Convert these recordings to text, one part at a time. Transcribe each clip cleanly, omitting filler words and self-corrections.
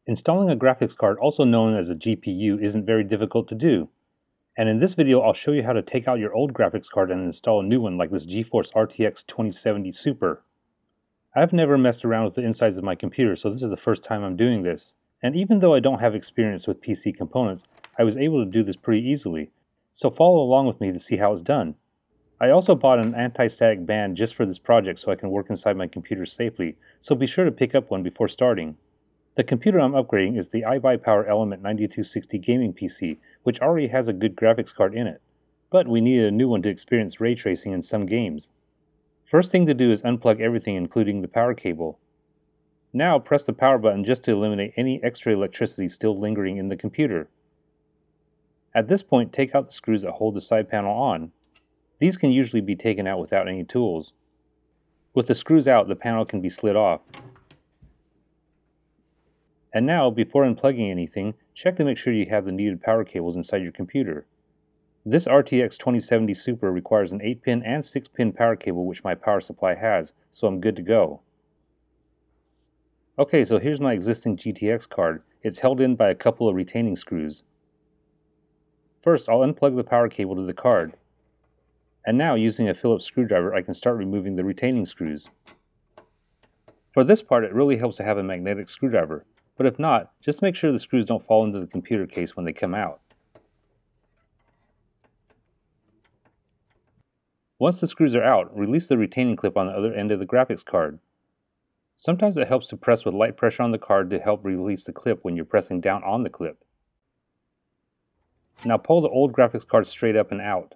Installing a graphics card, also known as a GPU, isn't very difficult to do. And in this video, I'll show you how to take out your old graphics card and install a new one like this GeForce RTX 2070 Super. I've never messed around with the insides of my computer, so this is the first time I'm doing this. And even though I don't have experience with PC components, I was able to do this pretty easily. So follow along with me to see how it's done. I also bought an anti-static band just for this project so I can work inside my computer safely, so be sure to pick up one before starting. The computer I'm upgrading is the iBuyPower Element 9260 gaming PC, which already has a good graphics card in it. But we needed a new one to experience ray tracing in some games. First thing to do is unplug everything, including the power cable. Now press the power button just to eliminate any extra electricity still lingering in the computer. At this point, take out the screws that hold the side panel on. These can usually be taken out without any tools. With the screws out, the panel can be slid off. And now, before unplugging anything, check to make sure you have the needed power cables inside your computer. This RTX 2070 Super requires an 8-pin and 6-pin power cable, which my power supply has, so I'm good to go. Okay, so here's my existing GTX card. It's held in by a couple of retaining screws. First, I'll unplug the power cable to the card. And now, using a Phillips screwdriver, I can start removing the retaining screws. For this part, it really helps to have a magnetic screwdriver. But if not, just make sure the screws don't fall into the computer case when they come out. Once the screws are out, release the retaining clip on the other end of the graphics card. Sometimes it helps to press with light pressure on the card to help release the clip when you're pressing down on the clip. Now pull the old graphics card straight up and out.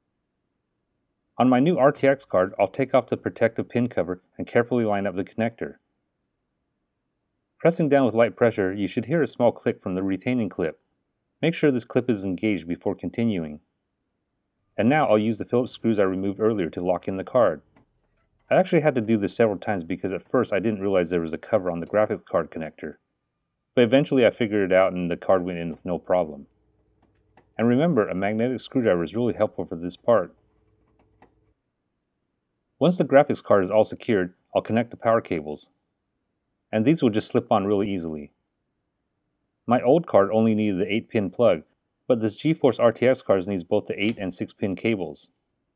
On my new RTX card, I'll take off the protective pin cover and carefully line up the connector. Pressing down with light pressure, you should hear a small click from the retaining clip. Make sure this clip is engaged before continuing. And now I'll use the Phillips screws I removed earlier to lock in the card. I actually had to do this several times because at first I didn't realize there was a cover on the graphics card connector. But eventually I figured it out and the card went in with no problem. And remember, a magnetic screwdriver is really helpful for this part. Once the graphics card is all secured, I'll connect the power cables. And these will just slip on really easily. My old card only needed the 8-pin plug, but this GeForce RTX card needs both the 8 and 6-pin cables.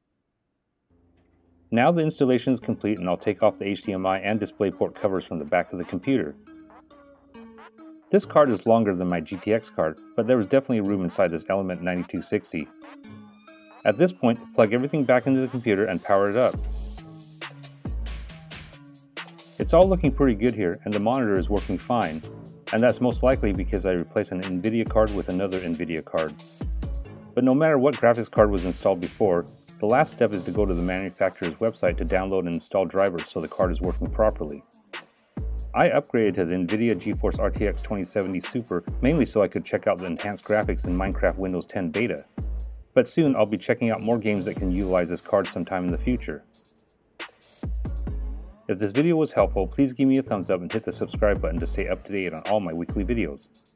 Now the installation is complete and I'll take off the HDMI and DisplayPort covers from the back of the computer. This card is longer than my GTX card, but there was definitely room inside this Element 9260. At this point, plug everything back into the computer and power it up. It's all looking pretty good here, and the monitor is working fine, and that's most likely because I replaced an Nvidia card with another Nvidia card. But no matter what graphics card was installed before, the last step is to go to the manufacturer's website to download and install drivers so the card is working properly. I upgraded to the Nvidia GeForce RTX 2070 Super mainly so I could check out the enhanced graphics in Minecraft Windows 10 Beta. But soon I'll be checking out more games that can utilize this card sometime in the future. If this video was helpful, please give me a thumbs up and hit the subscribe button to stay up to date on all my weekly videos.